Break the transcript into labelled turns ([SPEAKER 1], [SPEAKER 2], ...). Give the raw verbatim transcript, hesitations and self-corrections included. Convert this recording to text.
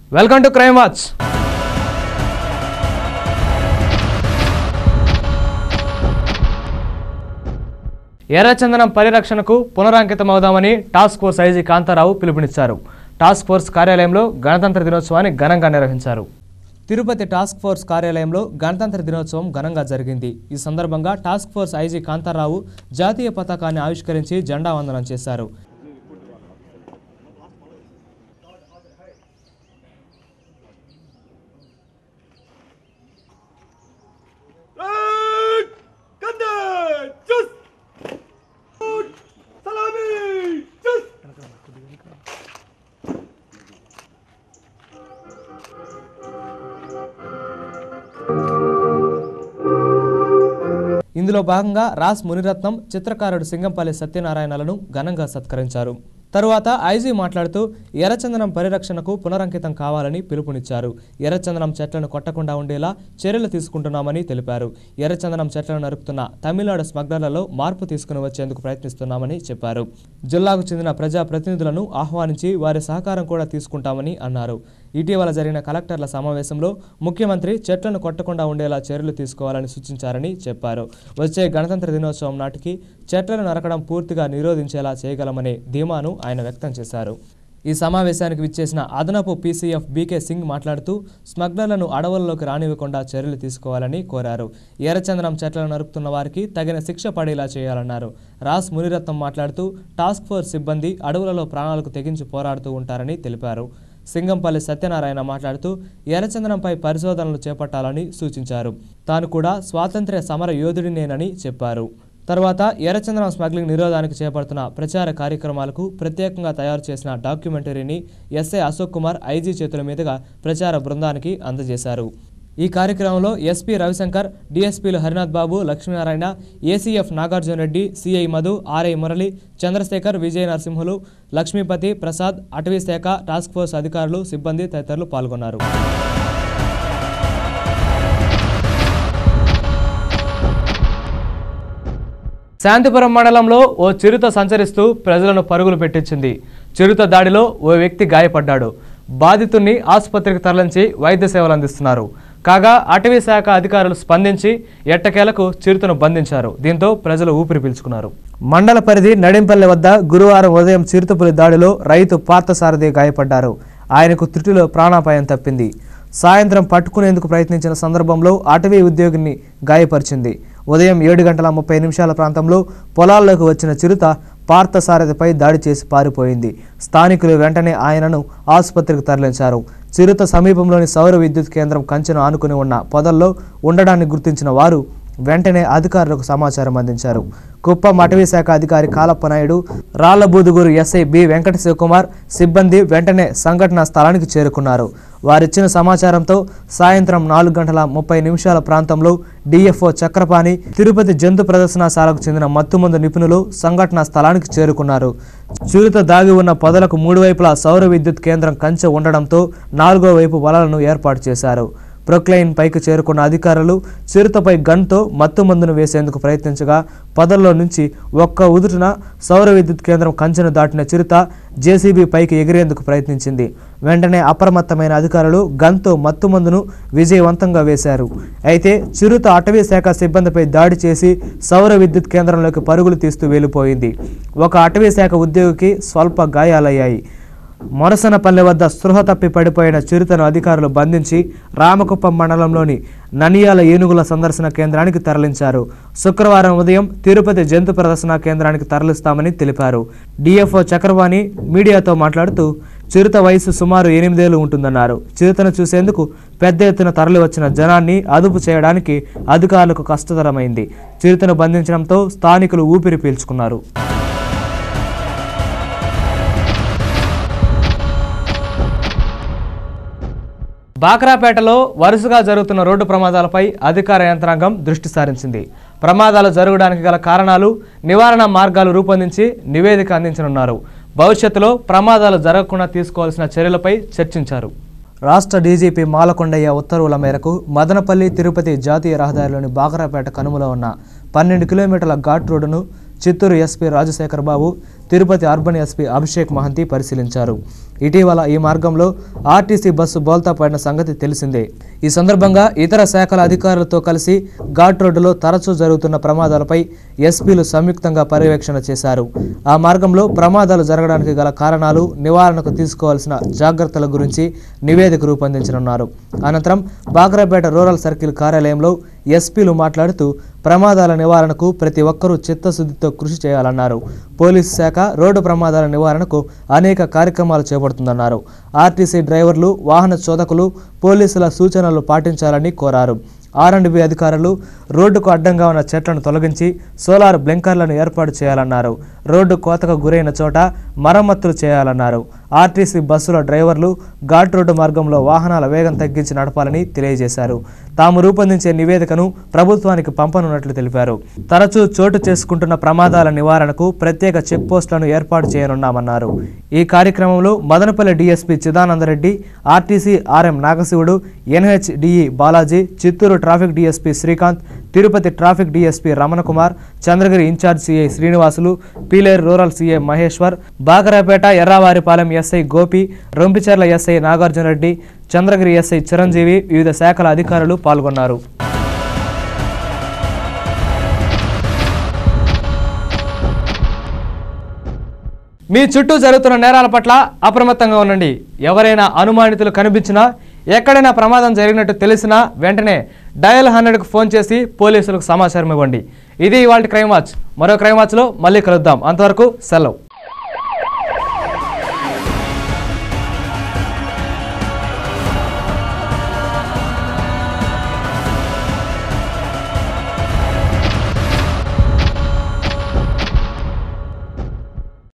[SPEAKER 1] Welcome to crime watch. ఎర్రచందనం పరిరక్షణకు పునరాంకితమవుదామని టాస్క్ ఫోర్స్ ఐజీ కాంతారావు పిలుపునిచ్చారు. టాస్క్ ఫోర్స్ కార్యాలయంలో గణతంత్ర దినోత్సవాన్ని ఘనంగా నిర్వహించారు. తిరుపతి టాస్క్ ఫోర్స్ కార్యాలయంలో గణతంత్ర దినోత్సవం ఘనంగా జరిగింది. ఈ సందర్భంగా టాస్క్ ఫోర్స్ ఐజీ కాంతారావు జాతీయ పతాకాన్ని ఆవిష్కరించి జెండా వందనం చేశారు. ఇందులో భాగంగా రాస్ మునిరత్నం, చిత్రకారుడు సింగంపల్లి సత్యనారాయణలను ఘనంగా సత్కరించారు. తరువాత ఐజీ మాట్లాడుతూ ఎర్రచందనం పరిరక్షణకు పునరంకితం కావాలని పిలుపునిచ్చారు. ఎర్రచందనం చెట్లను కొట్టకుండా ఉండేలా చర్యలు తీసుకుంటున్నామని తెలిపారు. ఎర్రచందనం చెట్లను నరుకుతున్న తమిళనాడు స్మగ్లర్లలో మార్పు తీసుకుని వచ్చేందుకు ప్రయత్నిస్తున్నామని చెప్పారు. జిల్లాకు చెందిన ప్రజా ప్రతినిధులను ఆహ్వానించి వారి సహకారం కూడా తీసుకుంటామని అన్నారు. ఇటీవల జరిగిన కలెక్టర్ల సమావేశంలో ముఖ్యమంత్రి చెట్లను కొట్టకుండా ఉండేలా చర్యలు తీసుకోవాలని సూచించారని చెప్పారు. వచ్చే గణతంత్ర దినోత్సవం నాటికి చెట్లను నరకడం పూర్తిగా నిరోధించేలా చేయగలమనే ధీమాను ఆయన వ్యక్తం చేశారు. ఈ సమావేశానికి విచ్చేసిన అదనపు పీసీఎఫ్ బీకే సింగ్ మాట్లాడుతూ స్మగ్లర్లను అడవుల్లోకి రానివ్వకుండా చర్యలు తీసుకోవాలని కోరారు. ఎర్రచందనం చెట్లను నరుకుతున్న వారికి తగిన శిక్ష పడేలా చేయాలన్నారు. రాస్ మునిరత్నం మాట్లాడుతూ టాస్క్ ఫోర్స్ సిబ్బంది అడవులలో ప్రాణాలకు తెగించి పోరాడుతూ ఉంటారని తెలిపారు. సింగంపల్లి సత్యనారాయణ మాట్లాడుతూ ఎర్రచందనంపై పరిశోధనలు చేపట్టాలని సూచించారు. తాను కూడా స్వాతంత్ర్య సమర యోధుడినేనని చెప్పారు. తర్వాత ఎర్రచందనం స్మగ్లింగ్ నిరోధానికి చేపడుతున్న ప్రచార కార్యక్రమాలకు ప్రత్యేకంగా తయారు చేసిన డాక్యుమెంటరీని ఎస్ఐ అశోక్ కుమార్ ఐజీ చేతుల మీదుగా ప్రచార బృందానికి అందజేశారు. ఈ కార్యక్రమంలో ఎస్పీ రవిశంకర్, డిఎస్పీలు Harinath Babu, Lakshminarayana, ACF Nagarjuna Reddy, CI Madhu, RI Murali, Chandrasekhar, Vijaya Narasimhulu, Lakshmipathi, Prasad, అటవీ శాఖ, టాస్క్ ఫోర్స్ అధికారులు, సిబ్బంది తదితరులు పాల్గొన్నారు. శాంతిపురం మండలంలో ఓ చిరుత సంచరిస్తూ ప్రజలను పరుగులు పెట్టించింది. చిరుత దాడిలో ఓ వ్యక్తి గాయపడ్డాడు. బాధితుడిని ఆసుపత్రికి తరలించి వైద్య సేవలు అందిస్తున్నారు. కాగా అటవీ శాఖ అధికారులు స్పందించి ఎట్టకేలకు చిరుతను బంధించారు. దీంతో ప్రజలు ఊపిరి పీల్చుకున్నారు. మండల పరిధి నడింపల్లి వద్ద గురువారం ఉదయం చిరుతపులి దాడిలో రైతు పార్థసారథి గాయపడ్డారు. ఆయనకు త్రుటిలో ప్రాణాపాయం తప్పింది. సాయంత్రం పట్టుకునేందుకు ప్రయత్నించిన సందర్భంలో అటవీ ఉద్యోగిని గాయపరిచింది. ఉదయం ఏడు గంటల ముప్పై నిమిషాల ప్రాంతంలో పొలాల్లోకి వచ్చిన చిరుత పార్థసారథిపై దాడి చేసి పారిపోయింది. స్థానికులు వెంటనే ఆయనను ఆసుపత్రికి తరలించారు. చిరుత సమీపంలోని సౌర విద్యుత్ కేంద్రం కంచెను ఆనుకుని ఉన్న పొదల్లో ఉండడాన్ని గుర్తించిన వారు వెంటనే అధికారులకు సమాచారం అందించారు. కుప్పం అటవీ శాఖ అధికారి కాలప్ప నాయుడు, రాళ్లబూదుగూరు ఎస్ఐ బి వెంకట శివకుమార్ సిబ్బంది వెంటనే సంఘటనా స్థలానికి చేరుకున్నారు. వారిచ్చిన సమాచారంతో సాయంత్రం నాలుగు గంటల ముప్పై నిమిషాల ప్రాంతంలో డిఎఫ్ఓ చక్రపాణి, తిరుపతి జంతు ప్రదర్శనశాలకు చెందిన మత్తుమందు నిపుణులు సంఘటనా స్థలానికి చేరుకున్నారు. చిరుత దాగి ఉన్న పొదలకు మూడు వైపులా సౌర విద్యుత్ కేంద్రం కంచె ఉండడంతో నాలుగో వైపు వలలను ఏర్పాటు చేశారు. ప్రొక్లైన్ పైకి చేరుకున్న అధికారులు చిరుతపై గన్తో మత్తు మందును వేసేందుకు ప్రయత్నించగా పొదల్లో నుంచి ఒక్క ఉదుటున సౌర విద్యుత్ కేంద్రం కంచెను దాటిన చిరుత జేసీబీ పైకి ఎగిరేందుకు ప్రయత్నించింది. వెంటనే అప్రమత్తమైన అధికారులు గన్తో మత్తు మందును విజయవంతంగా వేశారు. అయితే చిరుత అటవీ శాఖ సిబ్బందిపై దాడి చేసి సౌర విద్యుత్ కేంద్రంలోకి పరుగులు తీస్తూ వెళ్లిపోయింది. ఒక అటవీ శాఖ ఉద్యోగికి స్వల్ప గాయాలయ్యాయి. మొరసనపల్లె వద్ద స్పృహ తప్పి పడిపోయిన చిరుతను అధికారులు బంధించి రామకుప్పం మండలంలోని ననియాల ఏనుగుల సందర్శన కేంద్రానికి తరలించారు. శుక్రవారం ఉదయం తిరుపతి జంతు ప్రదర్శన కేంద్రానికి తరలిస్తామని తెలిపారు. డిఎఫ్ఓ చక్రవాణి మీడియాతో మాట్లాడుతూ చిరుత వయసు సుమారు ఎనిమిదేళ్లు ఉంటుందన్నారు. చిరుతను చూసేందుకు పెద్ద ఎత్తున తరలి వచ్చిన జనాన్ని అదుపు చేయడానికి అధికారులకు కష్టతరమైంది. చిరుతను బంధించడంతో స్థానికులు ఊపిరి పీల్చుకున్నారు. బాక్రాపేటలో వరుసగా జరుగుతున్న రోడ్డు ప్రమాదాలపై అధికార యంత్రాంగం దృష్టి సారించింది. ప్రమాదాలు జరగడానికి గల కారణాలు, నివారణ మార్గాలు రూపొందించి నివేదిక అందించనున్నారు. భవిష్యత్తులో ప్రమాదాలు జరగకుండా తీసుకోవాల్సిన చర్యలపై చర్చించారు. రాష్ట్ర డీజీపీ మాలకొండయ్య ఉత్తర్వుల మేరకు మదనపల్లి తిరుపతి జాతీయ రహదారిలోని బాక్రాపేట కనుమలో ఉన్న పన్నెండు కిలోమీటర్ల ఘాట్ రోడ్డును Chittoor SP Rajasekhar Babu, Tirupati urban SP Abhishek Mohanty పరిశీలించారు. ఇటీవల ఈ మార్గంలో ఆర్టీసీ బస్సు బోల్తా పడిన సంగతి తెలిసిందే. ఈ సందర్భంగా ఇతర శాఖల అధికారులతో కలిసి ఘాట్ రోడ్డులో తరచూ జరుగుతున్న ప్రమాదాలపై ఎస్పీలు సంయుక్తంగా పర్యవేక్షణ చేశారు. ఆ మార్గంలో ప్రమాదాలు జరగడానికి గల కారణాలు, నివారణకు తీసుకోవాల్సిన జాగ్రత్తల గురించి నివేదిక రూపొందించనున్నారు. అనంతరం బాగ్రాపేట రూరల్ సర్కిల్ కార్యాలయంలో ఎస్పీలు మాట్లాడుతూ ప్రమాదాల నివారణకు ప్రతి ఒక్కరూ చిత్తశుద్ధితో కృషి చేయాలన్నారు. పోలీసు శాఖ రోడ్డు ప్రమాదాల నివారణకు అనేక కార్యక్రమాలు చేపడుతుందన్నారు. ఆర్టీసీ డ్రైవర్లు, వాహన చోదకులు పోలీసుల సూచనలు పాటించాలని కోరారు. ఆర్ అండ్ బి అధికారులు రోడ్డుకు అడ్డంగా ఉన్న చెట్లను తొలగించి సోలార్ బ్లింకర్లను ఏర్పాటు చేయాలన్నారు. రోడ్డు కోతకు గురైన చోట మరమ్మతులు చేయాలన్నారు. ఆర్టీసీ బస్సుల డ్రైవర్లు ఘాట్ రోడ్డు మార్గంలో వాహనాల వేగం తగ్గించి నడపాలని తెలియజేశారు. తాము రూపొందించే నివేదికను ప్రభుత్వానికి పంపనున్నట్లు తెలిపారు. తరచూ చోటు చేసుకుంటున్న ప్రమాదాల నివారణకు ప్రత్యేక చెక్ పోస్టులను ఏర్పాటు చేయనున్నామన్నారు. ఈ కార్యక్రమంలో Madanapalle DSP Chidanandareddy, RTC RM Nagasivudu, NHDE Balaji, Chittoor traffic DSP Srikanth, Tirupati traffic DSP Ramanakumar, Chandragiri in-charge CI Srinivasulu, Pileru rural CI Maheshwar, Bagarapeta Yerravaripalem SI Gopi, Rompicherla SI Nagarjunareddy, Chandragiri SI Chiranjeevi, వివిధ శాఖల అధికారులు పాల్గొన్నారు. మీ చుట్టూ జరుగుతున్న నేరాల పట్ల అప్రమత్తంగా ఉండండి. ఎవరైనా అనుమానితులు కనిపించినా, ఎక్కడైనా ప్రమాదం జరిగినట్టు తెలిసినా వెంటనే డయల్ హండ్రెడ్కు ఫోన్ చేసి పోలీసులకు సమాచారం ఇవ్వండి. ఇది ఇవాళ క్రైమ్ వాచ్. మరో క్రైమ్ వాచ్లో మళ్ళీ కలుద్దాం. అంతవరకు సెలవు.